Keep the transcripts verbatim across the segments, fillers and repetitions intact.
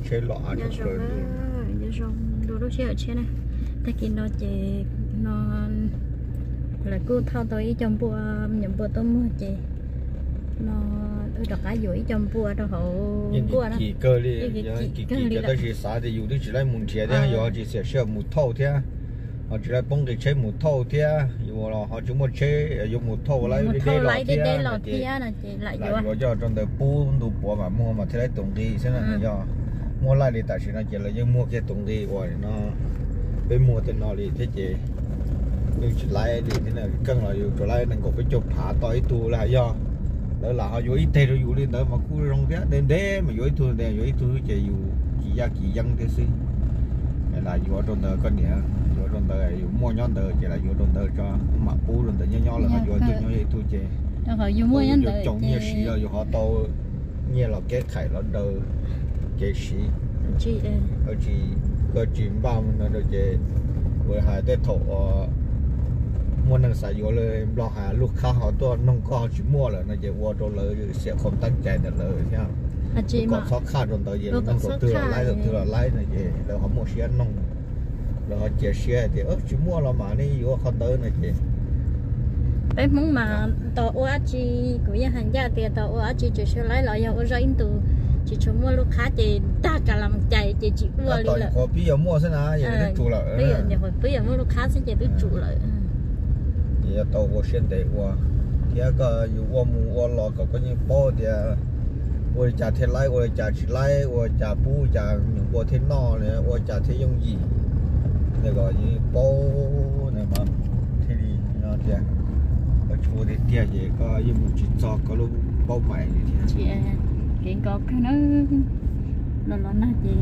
chế lọ giờ rồi giờ rồi đồ đồ chơi ở trên này ta kinh nó chơi nó là cô thao tới trong bùa nhậm bùa tôm mua chơi nó được cái dối trong bùa đâu hậu bùa nó kỳ cơ đi kỳ kỳ cái đó chỉ xả thì dùng đi chỉ lấy một chiếc đấy giờ chỉ sẽ sửa một thau thế họ chỉ lấy bông cái chế một thau thế rồi là họ chỉ một chế dùng một thau lấy đi để lọ thế lại rồi cho trong đời pu đủ bùa mà mua mà thế lấy tổng đi thế là do mua lại đi tại sao nó chỉ là những mua cái tổng đi rồi nó bên mua tên nó đi thế chị nhưng chỉ lấy đi thế này cân là dùng cho lấy đừng có phải chụp hạ tối tu là do đó là họ dùng ít tiền rồi dùng đi nữa mà cứ rong thế đến đấy mà dùng ít thôi để dùng ít thôi chỉ dùng chỉ ra chỉ dân thế xí là dùng trong đời con nhỉ dùng trong đời dùng mua nhon đời chỉ là dùng trong đời cho mà pu rồi tự nhiên nhon là họ dùng cho nhon ít thôi chứ họ dùng mua nhon đời trồng nhiều xí rồi dùng họ to nhiều là cái khải nó đời cái xí chị ở chị có chuyện bao nó được chị với hai tết thổ mua năng sản vôเลยloหาลูกค้าhọตัวน้องก็chỉ mua là nó chỉ mua đồเลยsẽ không tăng chạy đượcเลยใช่ไหมก็khó khăn trong đời gì nó có từ lái được từ lái này chị rồi họ mua xe nông rồi họ chạy xe thì ớt chỉ mua là mà đi vô không tới này chị bé muốn mà tàu ô chị của nhà hàng gia tiền tàu ô chị chỉ xe lái lại giờ ô ra in từ chỉ cho mua lúc khác thì ta cả làm chạy thì chỉ mua đi là có bây giờ mua thế nào vậy để chủ lợi bây giờ hồi bây giờ mua lúc khác sẽ chạy để chủ lợi giờ tàu ô xuyên để qua thì có dù ô mua ô lò có có những bao thì ô trả thế lái ô trả chỉ lái ô trả bù trả những bộ thế nọ này ô trả thế dùng gì này gọi như bao này mà thế đi nó thì có chỗ để tiền gì có như một chỉ cho có lúc bao mày thì chị kiện có cái nó nó nó nó gì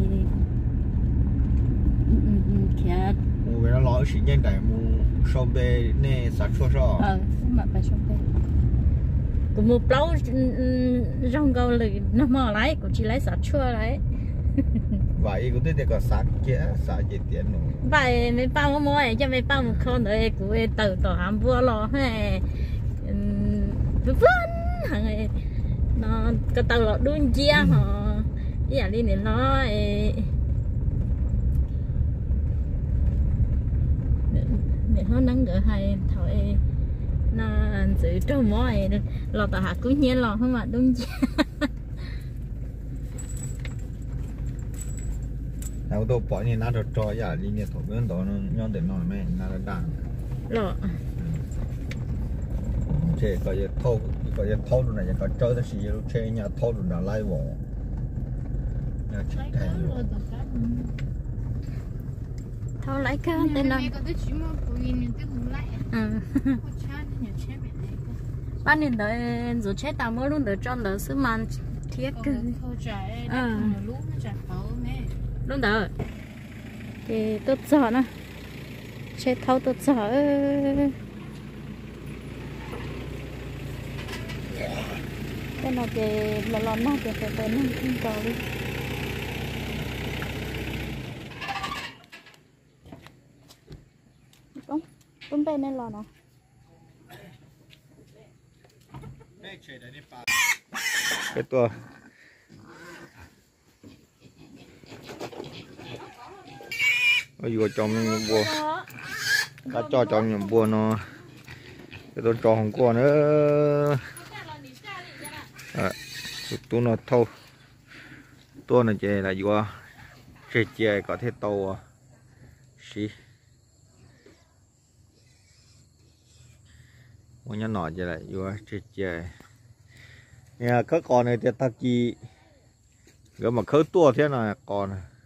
kia mua cái nó lo sự nhân đại mua sau bê nè sát chua sao ờ mà phải sau bê cũng một lâu rong câu lì nó mò lấy cũng chỉ lấy sát chua lấy vậy cũng thấy có sát kia sát gì tiền nữa vậy mấy bao mua ấy cho mấy bao một con nữa cũng từ tàu hàm vua lo hay vân hàng nó cái tàu lọ đun chia họ cái gì đi này nó để nó nắng gỡ hay thôi nó giữ trong mối lọ tàu hạt cũng nhiên lọ không mà đun chia nào tôi bỏ như nó được cho giả đi nhiệt thổ bên đó nó nhon để nó mẹ nó là đàn lọ chế có gì thâu có gì thâu rồi này có chơi đó xí lúc chế nhà thâu rồi là lái vỏ nhà chụp thèm thâu lấy cái tên nó ban年代做车打摩轮的装的是蛮贴根嗯luôn đó thì tốt giỏ nè xe thâu tốt giỏ cái nào thì là lon nào thì phải tới năm không cầu đi không không bên này lon nào cái tua ôi vừa trong những bùa đã cho trong những bùa nó cái tôi cho không qua nữa à, tôi nó thâu tôi là chè là vừa chè chè có thể tàu xí một nhà nọ chè là vừa chè chè nhà các con này thì ta chỉ gỡ mà khơi tua thế này còn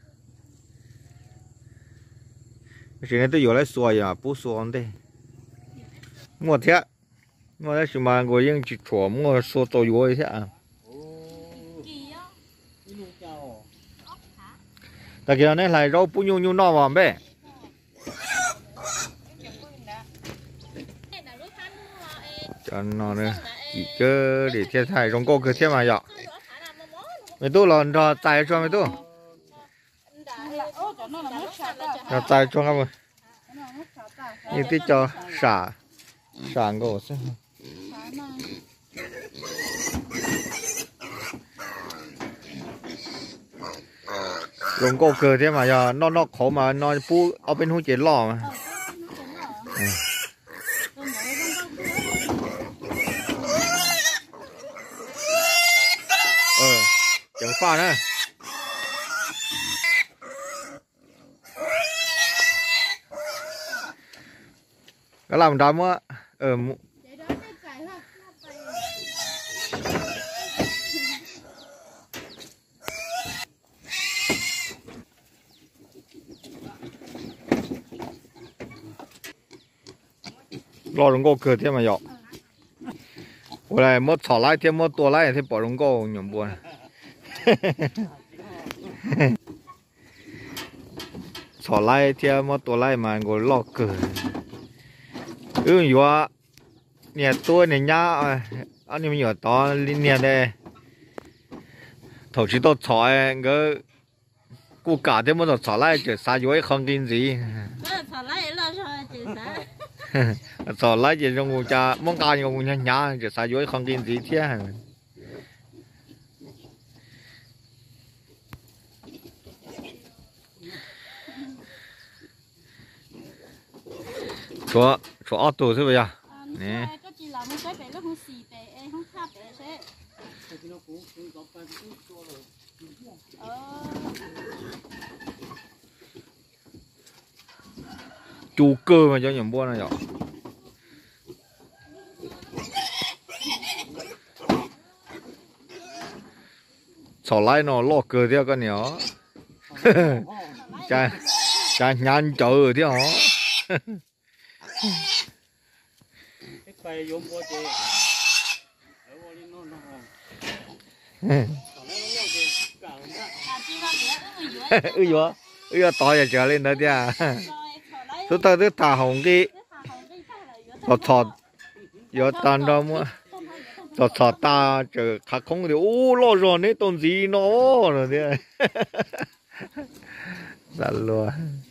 cái này tôi vừa lấy xoài à bút xoài đây mua thế mua cái gì mà người dân chỉ chua mua số tôi vừa thế à tại cái này là rau bún nhung nhung nọ mà bé cho nó nữa chỉ cơ để thiết thải trong cô cứ thế mà vậy mày tôi là cho tài cho mày tôi cho tài cho các bạn như thế cho xả xả ngô xem lồng cổ cờ thế mà giờ nó nó khó mà nó pu ở bên hông chế lò mà ờ chẳng pha nữa cái làm đám á ở lo lồng cổ cờ thế mà dọ我来摸草来天摸多来天保龙狗牛不草来天摸多来嘛我老个ừ yo nè tôi nè nhá anh em nhỏ to nè đây thầu chỉ tôi草cáiกูcả thế mà草来就啥有không kinh gì 草来了说就啥草来就用我家蒙家用我家nhà就啥有không kinh gì thế chỗ chỗ ô tô thế bây giờ nè có chỉ là một cái bể nó không xì bể không khác bể thế chú cơ mà cho nhầm buôn này nhở sổ lái nó lo cơ theo con nhỏ cha cha nhăn chờ theo hả ư vô ư vô to giờ trở lên đó đi à tôi ta tôi thả hồng đi thọt thọt vô tan đâu mà thọt thọt ta chờ khá không thì ô lo rồi đấy tôn gì nó rồi đi đã luôn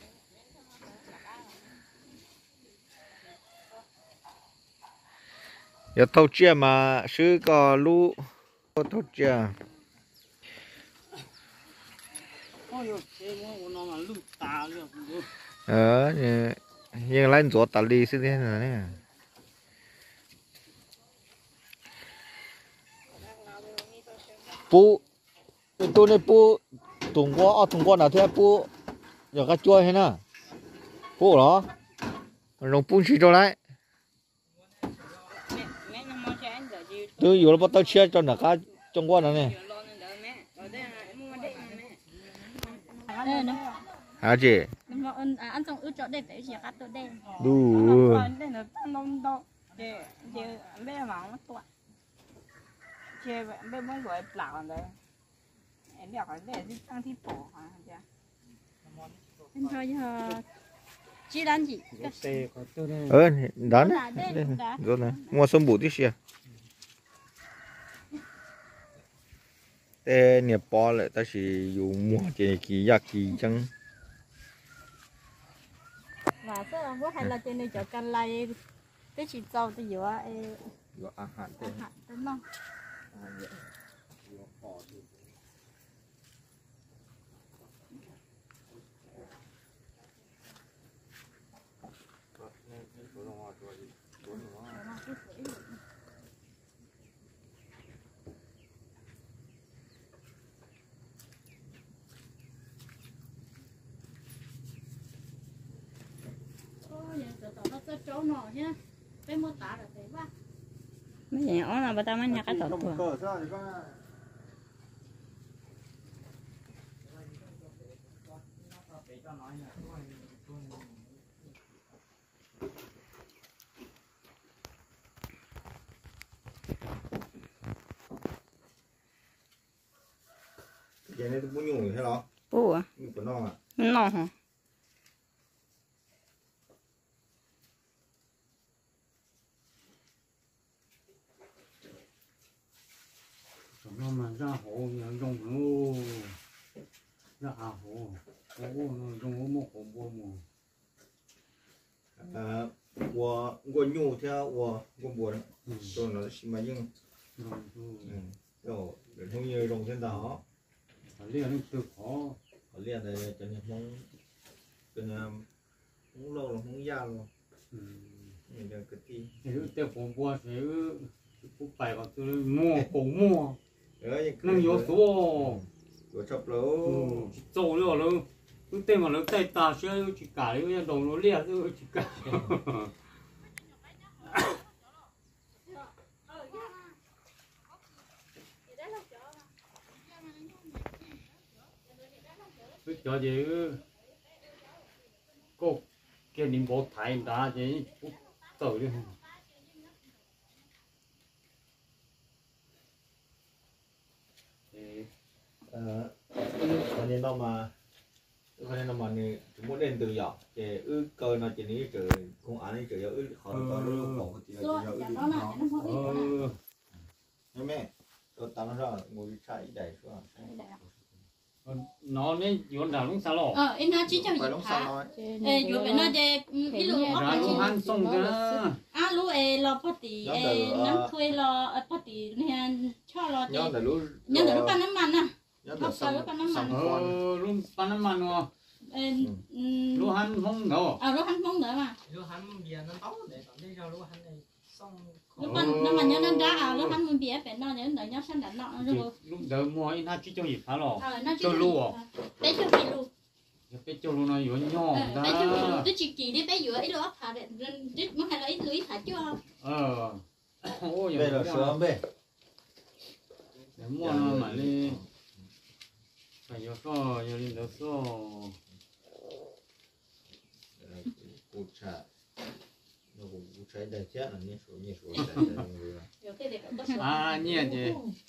giờ thâu chia mà sư có lú thâu chia ờ nhưng lại chỗ tali đi thế này nè pu tôi này pu thùng qua ở thùng qua nào thế pu giờ cái chuối thế nè pu đó nó pu chỉ cho lại tôi vừa bắt đầu chia cho nó cái trong qua này nè hả chị anh trong ướt chỗ đây phải chỉ cắt chỗ đây đủ chơi vậy bây mới gọi lạo rồi em đeo cái để đi tăng thi bổ hả cha anh thôi giờ chỉ đánh gì ờ đó rồi này mua sâm bù tí xia thế nhập bò lại ta chỉ dùng mua cái kỳ giặc kỳ chẳng và sao bố hay là trên đây chỗ căn lai cái chỉ trâu thì vừa vừa ăn hạn thế hạn đúng không chỗ nọ nhá, cái mô tả là thế quá. Mấy nhỏ là bà ta mới nhặt cái tọt của. Cái này tôi muốn nhung thế đó. Bố à? Của nó à? Nó hả? nó mà ra hộ nhà dùng nó ra à hộ hộ nó dùng một hộ mua mua à 我我牛条我我不的，做那什么用？嗯，哟，人同意用现在好。 练那都好， họ liền đây cho nên mong cái mong lâu là mong già luôn mình đang cái gì nếu tiêu phong bua thì cũng phải vào tôi mua cổ mua năng yếu số của chập lấu trâu nữa luôn cứ tên mà nó tay ta sẽ chỉ cả đấy đầu nó liệt rồi chỉ cả cứ cho gì cô kia niệm bộ thái đã gì tự đi ờ cho nên nó mà cho nên nó mà này chúng muốn đến từ nhỏ thì ư cơ nó chỉ ní trời công án này trời ư khỏi to lúc bỏ thì trời ư nó nhưng mẹ tôi tao nó ra ngồi chạy đầy xuống nó nên vốn đào lúc sao lọ ờ em nói chỉ cho gì hả ê vừa phải nói về ví dụ ra lúc ăn xong cái à lúc ê lo party ê nắm thuê lo party này cho lo nhớ là lúc nhớ là lúc ăn nấm mặn à nhớ là xong xong ờ lúc ăn nấm mặn rồi lúc ăn không nữa à lúc ăn không nữa mà lúc ăn bia nó tấu để còn đi ra lúc ăn này xong lúc ăn nấm mặn nhớ nên ra à lúc ăn bia phải nó nhớ đợi nhớ sang đợt nọ rồi lúc đợi mua ít ha chỉ cho gì phá lọ ờ nó chỉ cho lu à bé cho bị lu bé cho lu nó yếu nhỏ bé cho bị lu tôi chỉ kỳ đi bé vừa ít lu ấp thả để rít mất hay là ít lu ít thả chưa ờ ôi bây giờ sớm về để mua nó mà đi phải yếu so yếu lên đó so cút chả nó cũng cút trái đại chết là như số như số à nhẹ chứ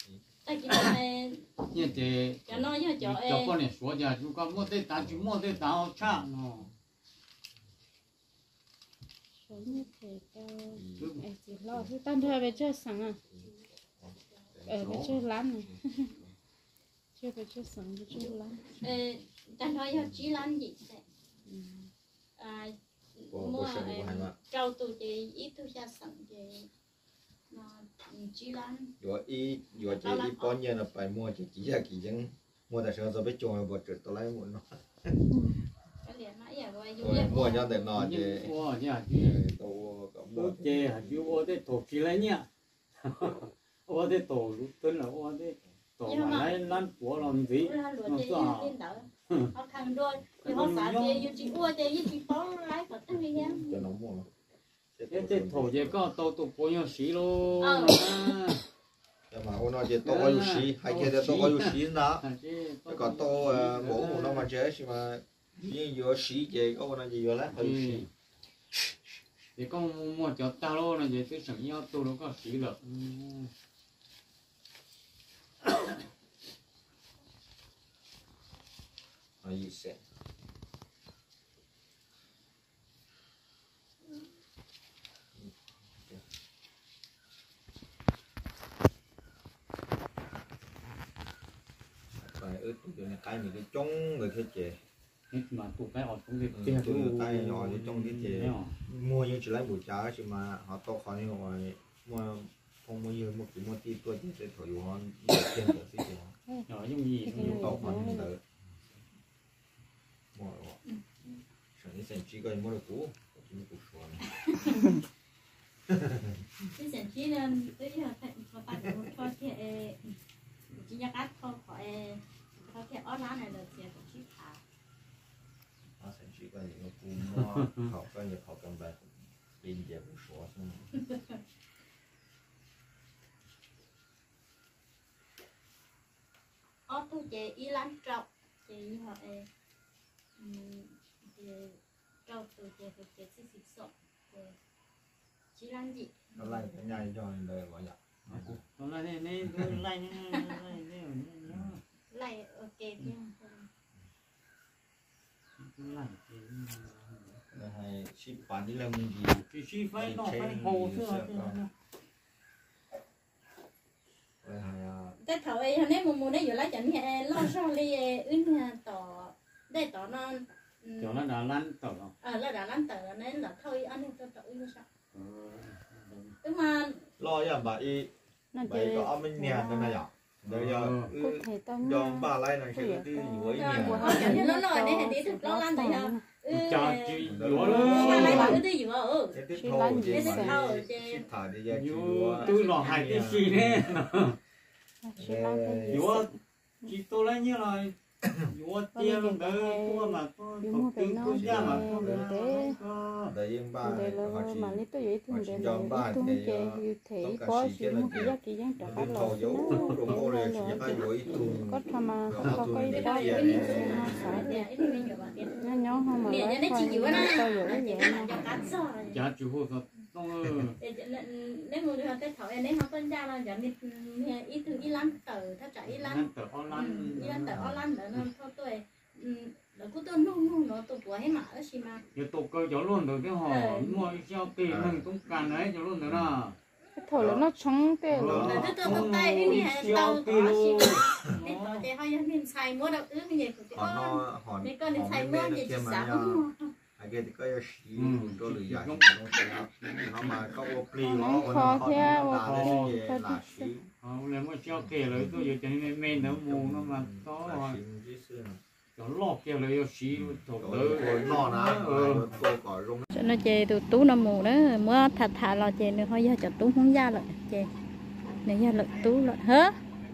nhẹ chứ cho nó cho cho cho con này số giờ chúng con mua tết ta chúng mua tết ta họ cha nó số như thế tao em chỉ lo thứ tan thôi về chơi sáng à ở về chơi lắm này chơi về chơi sáng về chơi lắm tan thôi cho chỉ lắm gì thế à mua trâu tụ chị ít thu ra sẵn chị nó chỉ lắm rồi y rồi chị y bao nhiêu là phải mua chỉ chỉ là kỳ chẳng mua tại sao rồi biết chọn bột trượt tôi lấy một nó mua nhau để nọ chị mua nhá tôi mua chị hả chú ô thế tổ kỳ lấy nhá ô thế tổ lúc tên là ô thế tổ mà lấy lăn của làm gì nó sao họ thằng đôi thì họ xả thì yêu chị ua thì yêu chị bó lái vật cái gì em cho nó mua cái cái thổ gì có tàu tụ bao nhiêu xí luôn mà ô nó chỉ to yêu xí hay kia to yêu xí đó cái còn to bố của nó mà chế thì mà như vừa xí chế có nó gì vừa lát yêu xí thì con mua cho tao luôn là gì cái sản nhau tôi nó có xí được nó gì sẽ phải ướt tụi này cái mình cái trống người thế chế mà tụi cái họ cũng thì tụi tay nhỏ thì trống thế chế mua như chỉ lấy buổi trái chứ mà họ to khó như họ mua không mua nhiều một cái mua tí tôi chỉ sẽ thổi họ tiền của xí gì nhỏ giống gì nhiều to khó như thế mua sản xuất sản chỉ có mua được cũ chỉ mua cũ xóa cái sản chỉ là tới giờ phải có bạn một con cái chỉ nhắc ắt không phải có cái ót lá này là tiền của chị thả à sản chỉ có những cái cũ mua học cái những học cầm bài tiền giờ cũ xóa xong ót tôi chế y lắm trọc chế như họ trâu từ chế từ chế xịt xịt sọ chỉ làm gì nó lại cái nhai cho nên đời gọi nhặt nó lại này này lại lại ok nha lại là hay ship bán đi làm gì thì ship phải nó phải hồ xưa rồi hay cái thầu ấy hôm nay mùng mùng đấy vừa lấy chẩn nghe lo so li ứng tỏ đây tỏ non cho nó đã lăn tỏ rồi à là đã lăn tỏ nên là thôi ăn đi cho tỏ như sao tức mà lo ya bà y bà có ông mình nhà thế này à Đây giờ cụ thể tao do ba lại này sẽ đi với của họ nhiều. chẳng nó nói đấy thì thực lo lan thì nào cha chị lúa ba lại đó bảo cái gì mà ừ Cái tiếp theo thì mà ship thải đi ra nhiều tôi lò hai tí xì đấy nhiều chị tôi lấy như là nhiều tiền luôn đấy tôi mà tôi mua về nó để để Đấy yên ba để là họ chỉ mà lấy tôi vậy họ thì chỉ để cho là ba tôi thì chơi như thế có gì mua cái giá kỳ giá trả bên lọ thầu dấu đồng hồ này chỉ phải dối thùng có tham mà có cái đó cái gì nó phải để nó nhỏ không mà lấy thôi tao dỗ vậy mà cha chủ hộ thậtต้องเออ nếu người họ tới thổi nếu họ tên ra là giờ mình ý từ ý lắm tờ tháp trả ý lắm นั่นแต่ออนไลน์ ý lắm tờ online nữa nó thôi tôi nó cứ tôi nung nung nó tôi của hay mà ở xí mà อย่าตกเกยจะล้นเดี๋ยวที่ห่อมั่วเจ้าตีมึงต้องการไหนจะล้นเดี๋ยวน่ะ cái thổi là nó chống tê rồi tôi tôi tôi tay cái này tao ở xí mà nên tôi để họ mình xài mua đâu ứ cái gì cũng họ nó họ mấy con đi xài mua gì chỉ sáng ai cái thì có xí cho lười dài nó mà có ô pli nó nó họ nó là cái là xí เอาเลยว่าเจ้าเกยเลยตัวอยู่จะให้แม่เนื้อมูน้ำมันต่อ là xí chứ xưa จะลอกเกยเลยเอาสีถกเลย rồi nó nè tôi có rung cho nó chè tụ tú nó mù đó mới thật thà lo chè nữa thôi giờ cho tú không ra lại chè này giờ lại tú lại hả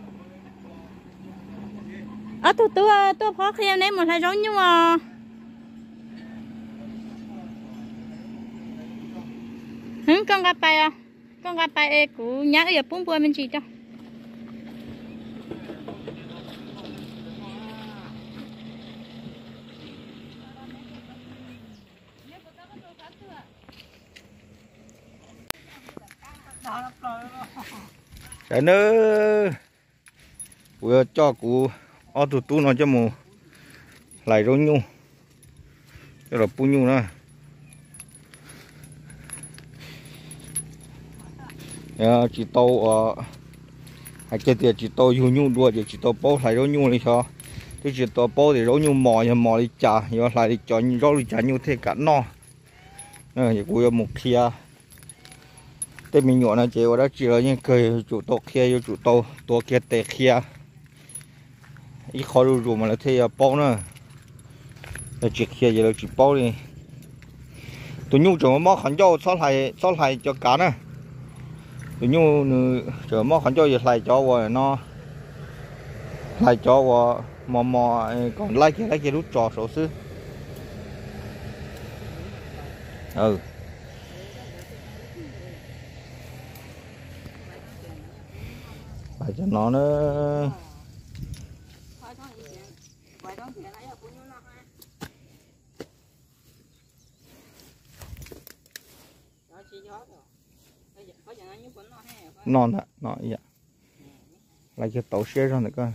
à tụ tú tú phó khi em ném một hai rối nhưng mà hứng con gặp bài à con gặp bài của nhá ở bốn mươi mình chỉ cho cái nữa vừa cho cụ ở tụ tú nó cho mù lại rối nhung cho là pu nhung nữa chỉ tàu hay cái tiền chỉ tàu du nhung đua chỉ tàu bó lại rối nhung đi cho cái chỉ tàu bó thì rối nhung mò thì mò đi chả rồi lại đi chọn rối đi chả nhung thế cả no này cụ một kia tên mình nhọn là chỉ ở đó chỉ là những cười chủ tàu kia chủ tàuตัวkia tệ kia ít khó đủ đủ mà là thế bao nữa là chỉ kia giờ là chỉ bao đi tụi nhung chờ mà khẩn cho sao lại sao lại cho cả nữa tụi nhung chờ mà khẩn cho giờ lại cho rồi nó lại cho rồi mà mà còn lại kia lại kia rút trò sổ sư ừ phải cho nó nữa non ạ nó vậy lại cho tổ xe ra nữa coi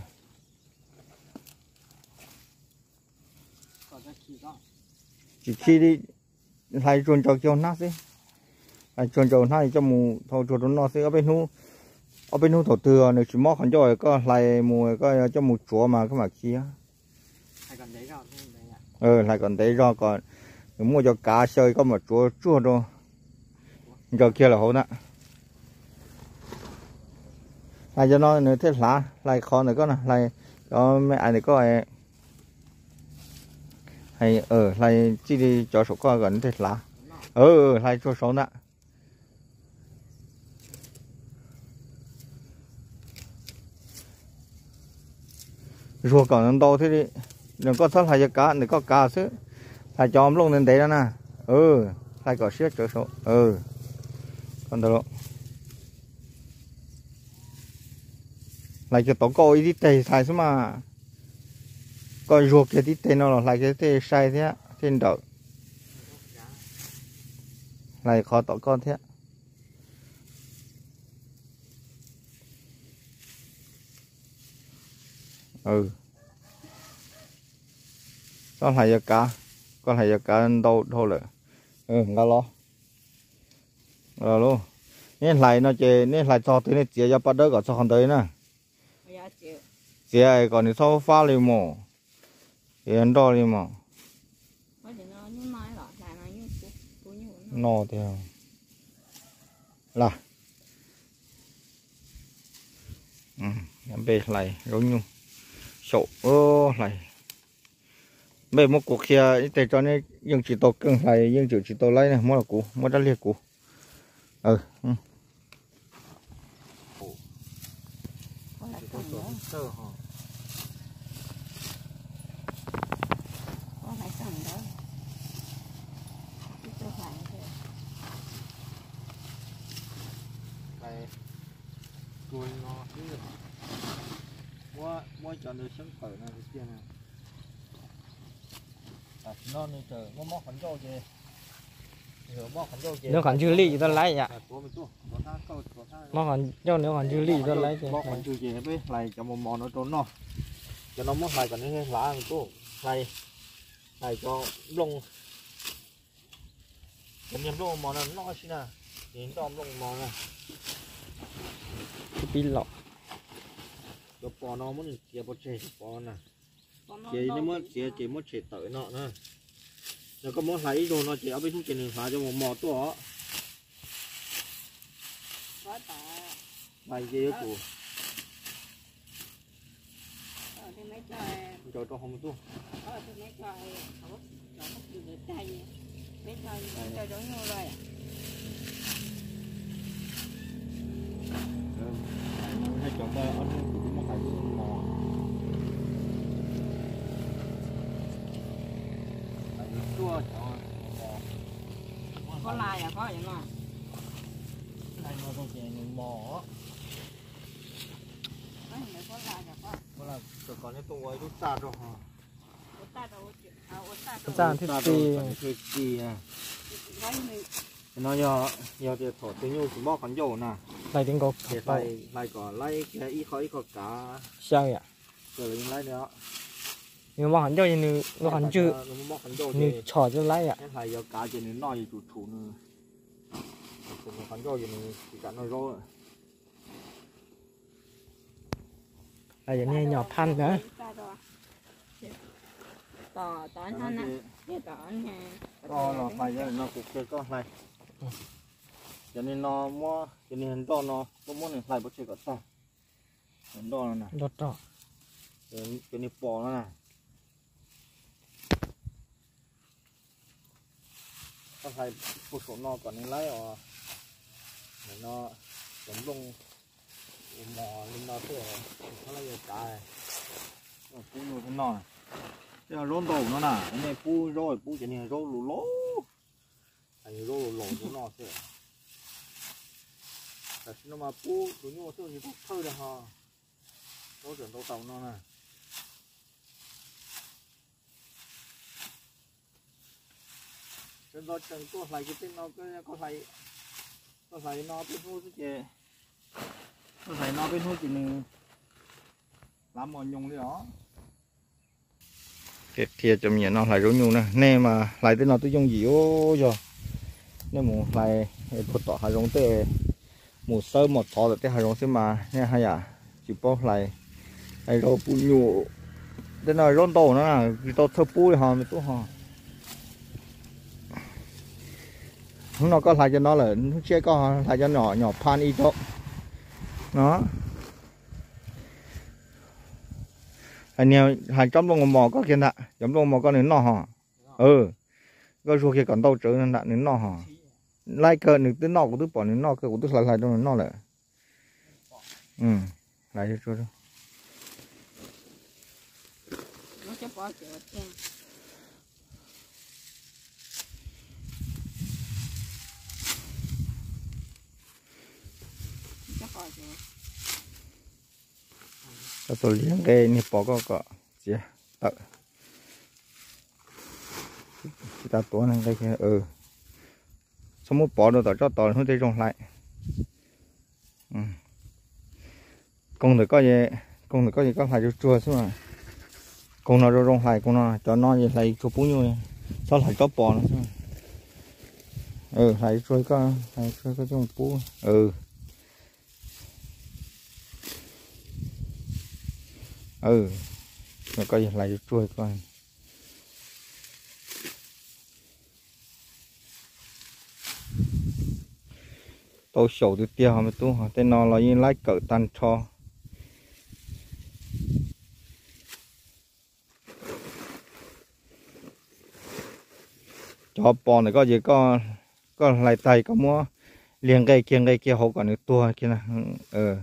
chỉ khi đi lại chuồn trâu cho nát đi lại chuồn trâu nát cho mù thầu chuồn nó sẽ ở bên nu ở bên nu thổ từ này chỉ móc khẩn cho có lại mù có cho mù chúa mà cái mà kia ờ lại còn đấy ra còn mua cho cá chơi có một chúa chua đâu cho kia là hổ nè lại cho nó nữa thế lá lại khó nữa có nè lại cho mấy anh này có ai hay ở lại chỉ đi cho số con gần thế lá ờ lại cho số nè rùa còn to thế đi đừng có sót lại cho cá đừng có cá chứ lại cho ông luôn lên đấy đó nè ừ lại có siết cho số ừ còn được lại cho tổ coi đi tây sai số mà coi ruột cái đi tây nó là lại cái tây sai thế trên đầu lại khó tổ con thế ừ con lại cho cá con lại cho cá đâu thôi rồi ừ ngã lo rồi luôn nên lại nó chơi nên lại cho tới này chia cho bắt đỡ có cho không tới nè chia còn thì sau pha liền mò hiện đó liền mò no thì là bê lại rối nhung sổ ô lại bê một cuộc kia để cho nên dùng chỉ tổ cưng lại dùng chỉ chỉ tổ lấy này mua là cũ mua đã liệt cũ ừ Cùi nó mua mua cho nó sống khỏe này cái kia này à nó này chờ mua móc khẩn trâu gì nếu còn chưa ly ta lấy vậy nó còn cho nếu còn chưa ly ta lấy móc khẩn chưa gì biết này cho một món nó trốn nó cho nó móc này còn nó lá mình tu này này cho lông cái niềm lông món nó nó xin à nhìn to lông món này cái pin lọ cho bò nó muốn chia bò chè bò nè chỉ nếu muốn chia chỉ muốn chè tới nọ nè rồi có muốn lấy đồ nó chỉ ở bên trong trên đường phá cho một mỏ to này gì đó cụ cho cho không tu hay cho ta ăn cũng nó phải mò chua cho có lai à có vậy mà này nó không chỉ mò có lai à có nó là còn cái tôi ấy lúc xa rồi hả ra thiết bị thiết bị à nó giờ giờ thì thổi cái nhu chỉ bỏ con dầu nè lại tiếng cột để lại lại có lại cái ít khó ít khó cá sao vậy rồi lại nữa nhưng mà hắn cho như nó hắn chưa như trò cho lấy ạ cái này giờ cá chỉ nên nói chủ chủ nữa cũng hắn cho gì chỉ cả nói rồi là giống như nhỏ than nữa tỏ tỏ than á cái tỏ nha to là phải cho nó cục cái con này cho nên nó mua cho nên hắn to nó có muốn này phải bắt chơi cả to hắn to này đọt đọt cho nên bò nó này có phải phụ số nó còn nên lấy ở nó giống lông mò lên nó thế nó lấy cái nó phu nhiều cái nọ cái rốn đầu nó nè cái này phu rồi phu cho nên rô lù lố hay rô lù lố của nó thếแต่nó mà phu của nhau thế thì thôi được ha nó chuyển đầu tàu nó nè trên đó chẳng có lại cái tên nó có lại có lại nó bên hút chứ có lại nó bên hút chỉ mình làm mòn nhung đấy đó cái kia chấm nhẹ nó lại rối nhung nè nè mà lại tên nó tôi dùng gì ô rồi nè mù lại một tỏ hai giống tê một sơ một thọ được tê hai giống xem mà nè hay à chỉ bao lại hay đâu pu nhụ tên nó rôn tổ nó là cái tao thơ pu hòn mới tốt hòn nó có lại cho nó là nó chưa có lại cho nhỏ nhỏ pan y tốt nó anh em hai trăm lông mò có kia nè trăm lông mò có đến nọ hả ừ có số kia còn đâu trở nên nè đến nọ hả lại cờ được tới nọ của tôi bỏ đến nọ cờ của tôi lại lại trong nọ lại ừ lại cho tôi nó sẽ bỏ chỗ kia cho tôi liếng cái này bỏ có có gì tự ta tổ này cái kia ừ xong một bỏ rồi cho tỏi không thể trồng lại ừ. Con được có gì con được có gì có phải cho chua chứ mà con nào trồng lại con nào cho nó gì lại chua bún như sao lại cho bò nữa ừ lại trôi có lại trôi có trong bún ừ ừ nó coi như lại trôi coi tôi sầu tôi tiêu mà tôi họ tên nó là như lái cỡ tan cho cho bò này có gì có có lại tay có mua liền cây kia cây kia họ còn được tua kia nè ờ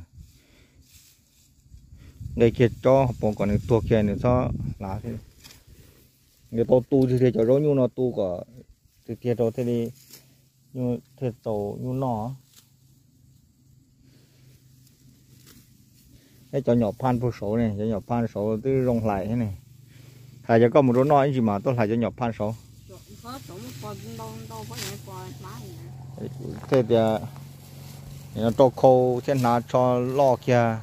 cây kia cho bò còn được tua kia nữa cho lá thế người to tu thì cho rối nhu nó tu có từ kia rồi thế đi nhu thế tổ nhu nó cái cho nhỏ pan phụ số này cho nhỏ pan số từ rong lại thế này thầy cho có một đứa nói gì mà tôi lại cho nhỏ pan số thế thì nó cho khô trên nào cho lo kia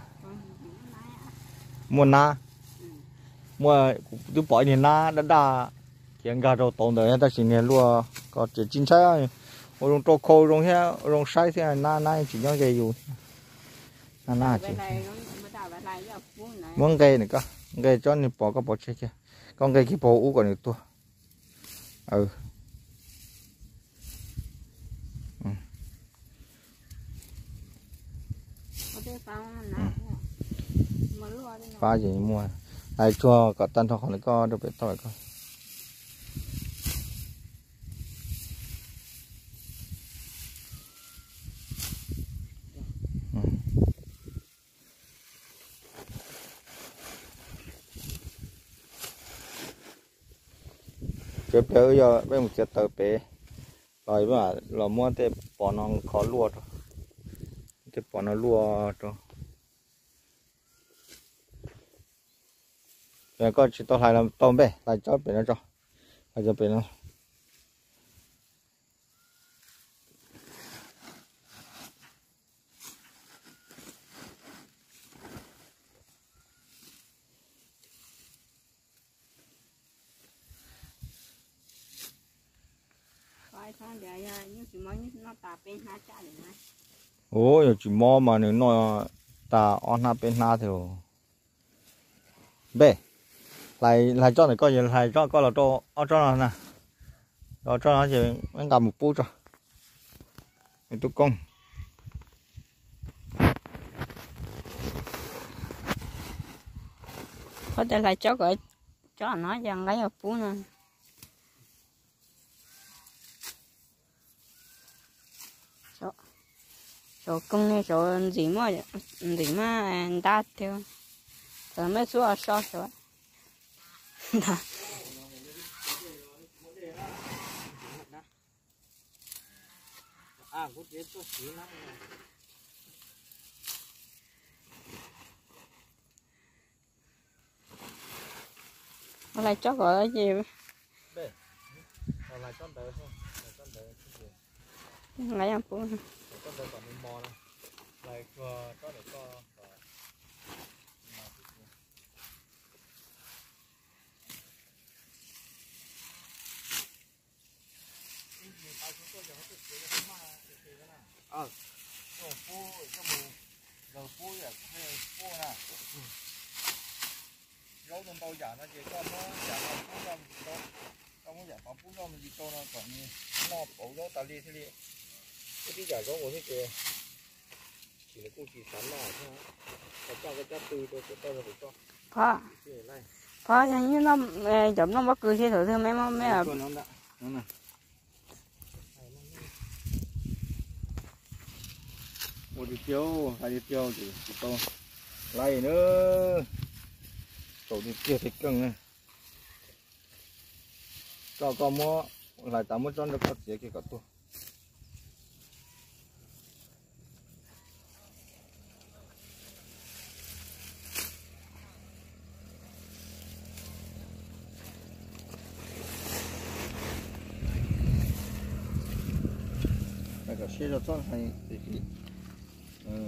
mua na mua cứ bỏ đi na đã đa hiện gà rồi tồn tại ta chỉ nghe luôn có chỉ chín trái rồi cho khô rồi ha rồi sai thế na na chỉ nhớ cái gì na na chỉ muốn cây này cơ cây cho nên bỏ cái bỏ chơi kia con cây kia bỏ u còn được tua ừ phá gì mua ai cho cả tan thôi còn có được biết thôi coi chụp đỡ giờ bây một chiếc tờ bé rồi mà là mua thì bỏ nó khó lua rồi thì bỏ nó lua rồi rồi có chỉ tao lại làm tôm bé lại cho bé nó cho lại cho bé nó ôi chỉ mò mà nếu nói ta on ha bên na thì bé lại lại cho này coi gì lại cho coi là cho ở cho nó nè rồi cho nó gì anh cầm một bút cho cái tụ công có thể lại cho gọi cho nó dần lấy một bút nè chỗ công này chỗ gì mà gì mà đắt theo rồi mới xuống sao rồi à cũng chỉ tôi xí lắm nó lại cho gọi gì đây còn lại con đỡ thôi con đỡ lấy ăn bún con đỡ còn mò này lại cho cho để cho ờ rồi phu cái mù rồi phu vậy hay phu nè rau trong tàu giả nó chỉ có nó giả nó phu ra một chút không có giả nó phu ra một chút nó còn như nó bổ rau tali thế đi cái tí giả rau của thế kìa chỉ là cũng chỉ sắn là thôi còn trong cái chất từ tôi tôi là phải cho phá phá như nó giống nó bắt cười thế thử thương mấy mấy à nó đã nó nè một đi tiêu hai đi tiêu thì chỉ to lại nữa tổ đi tiêu thịt cưng này cho con mua lại tao muốn cho nó có gì cái cả tu cái cái xe cho con hay thì ừ.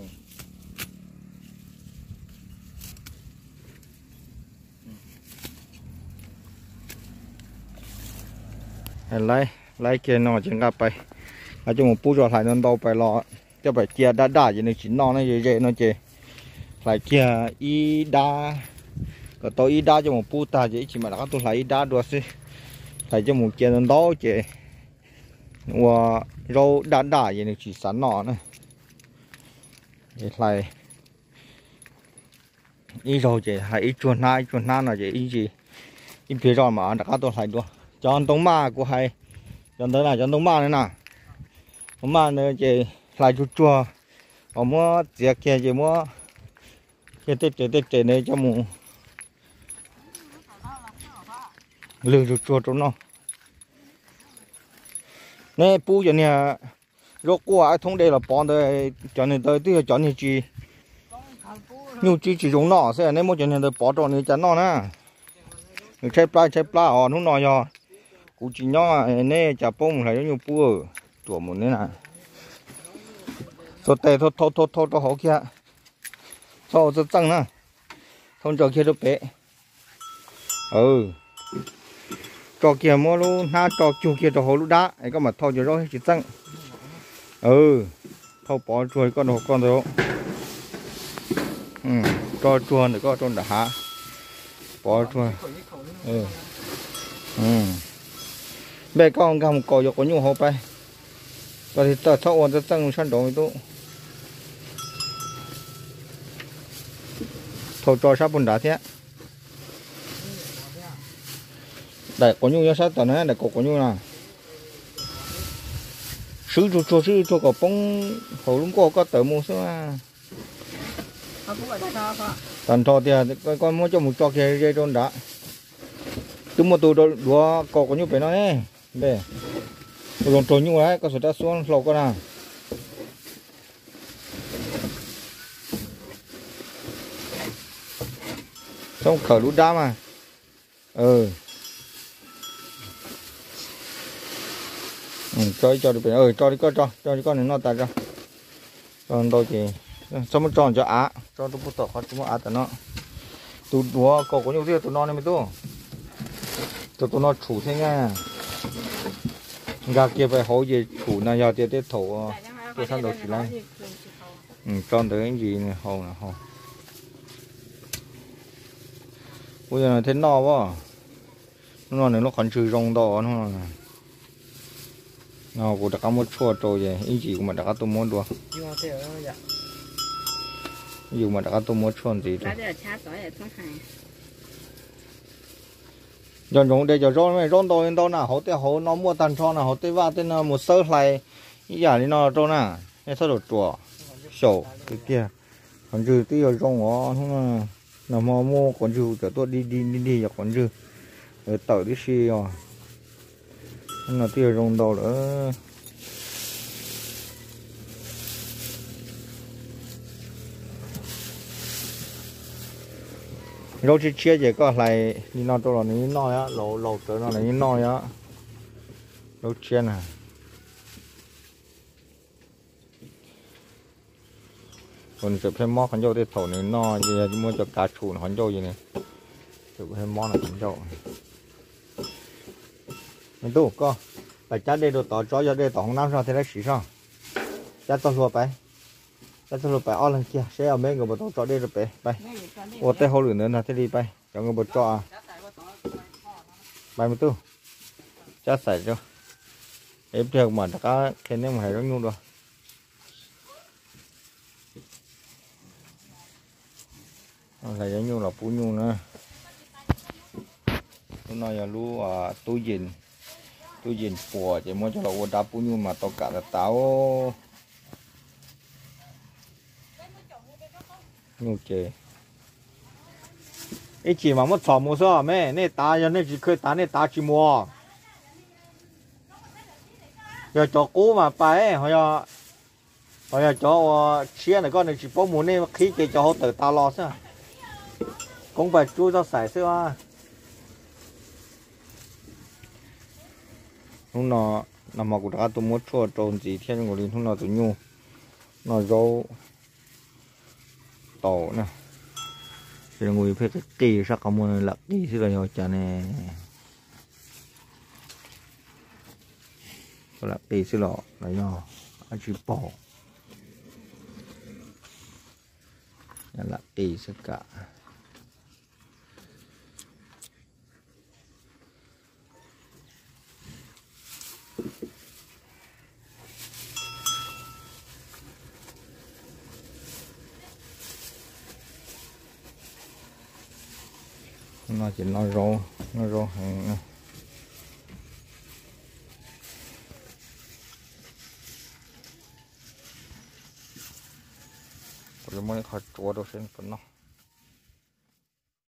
lấy lấy kia nó chẳng gặpไปở trong một bút rồi lại nó đâu phải lo cho phải kia đá đá gì này chỉ non nó dễ dễ nó chỉ lại kia y đá có tôi y đá cho một bút ta chỉ chỉ mà đã tôi lại y đá đua xí lại cho một kia nó đó chỉ và rau đá đá gì này chỉ sẵn nọ này để lại y rồi chỉ hay y chuột na y chuột na là chỉ y gì y phía rồi mà đã tôi lại đua cho anh tống ma của hay cho chọn tới là chọn đông ba nữa nè đông ba nữa chị lại chua chua ở mua dẹp kia chị mua cái tết tết tết tết này cho mù lương chua chua trong nó nè pu cho nè lúc qua thông đây là bọn đây cho nên tới tới cho nên chị nhiều chị chỉ dùng nó sẽ nên một cho nên tới bỏ trộn này chắn nó nè chơi play chơi play ở nó nói rồi cụ chỉ nhỏ nè chả bông là nhiều pu chuột một nữa nè số tệ thôi thôi thôi thôi thôi hổ kia sau rất tăng nè không cho kia đâu bé ừ cho kia mua luôn ha cho chu kia cho hổ lúc đá ấy có mà thôi cho rồi chỉ tăng ừ thôi bỏ chuối con đồ con rồi ừ cho chuồn để có chuồn đã hả bỏ chuối ừ ừ bé con cầm cò có nhiều hộp đây và thì tao thâu rất tăng sản đồ itu thâu cho sao bún đá thế để có nhiều sao tao nói để có có nhiều nào sử dụng cho sử cho có bông hồ lúng có có tờ mua số à tàn thọ thì con con mua cho một trò kia dây trôn đã chúng một tụ đua có có nhiều phải nói nè đây còn trốn nhiều đấy có sự ta xuống lầu con nào trong khởi lút đá mà ừ ừ, cho cho được ừ cho đi con cho cho đi con này nó tài ra còn tôi thì xong một tròn cho á cho tôi bút tỏ khó chúng á tao nó tụi đúa có có nhiều việc tụi nó này mới tu tụi tụi nó chủ thế nghe gà kia phải hối gì chủ này giờ tiết tiết thổ tôi sang đầu chỉ này ừ tròn tới cái gì này hầu là hầu bây giờ thế no quá nó này nó còn trừ rong đỏ nó nó cũng đã có một chua trôi vậy ý chỉ của mình đã có tôi muốn đùa dù mà đã có tôi muốn chua gì rồi dọn dọn đây giờ rong này rong đôi đâu nào họ tới họ nó mua tàn cho nào họ tới va tới nó một sơ này ý giả đi nó đâu nè cái sơ đồ chùa sổ cái kia còn trừ tí rồi rong nó không là mà mua còn trừ cho tôi đi đi đi đi giờ còn trừ rồi tẩu đi xì rồi nó tiêu rong đâu nữa rau chia chia vậy có lại đi nó đâu là ní nói á lẩu lẩu tới nó là ní nói á rau chia nè còn chụp thêm món khán dâu để thổi ní no giờ mua cho cá chủ khán dâu gì này chụp thêm món là khán dâu mình tu co phải chát đây đồ tỏ cho cho đây tỏ không năm sao thế đấy xí sao chát to lùa bay chát to lùa bay ở lần kia sẽ ở mấy người bố tỏ cho đây rồi bay bay ô tay hô lửa nữa là thế đi bay cho người bố cho à bay mình tu chát sải cho em theo mà đã cái này mà hay rất nhu rồi là giống như là phú nhu nữa hôm nay là lú à túi dìn túi dìn phùa chỉ muốn cho là ô đá phú nhu mà tao cả là táo nhu chè ít chỉ mà mất sò mua sao mẹ nè ta giờ nè chỉ khơi ta nè ta chỉ mua giờ cho cũ mà phải hồi giờ hồi giờ cho chia này con này chỉ có muốn nè khí chỉ cho họ tự ta lo sao cũng phải chú cho sải xưa à lúc nào nằm mà cũng đã tôi muốn chua trộn gì thiên của linh lúc nào tôi nhu nó rau tổ nè thì là người phải cái kỳ sắc có muốn lật đi xưa rồi chả nè lật đi xưa lọ lấy nó anh chỉ bỏ lật đi tất cả nó chỉ nói rô nó rô hàng rồi mới khỏi chúa đâu xem phần nó